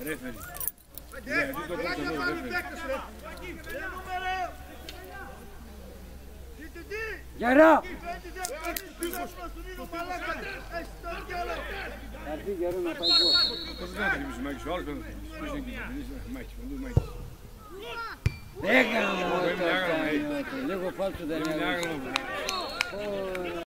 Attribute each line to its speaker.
Speaker 1: Ρέφερη.
Speaker 2: Γερά! Θα έρθει γερό να πάει γκολ.
Speaker 1: Πώς δεν θα τελειώσει ο Μάκης, ο άλλος δεν θα τελειώσει.
Speaker 2: Έκανα λίγο φάλτσο δεν
Speaker 1: Έμεινε άγαλμα.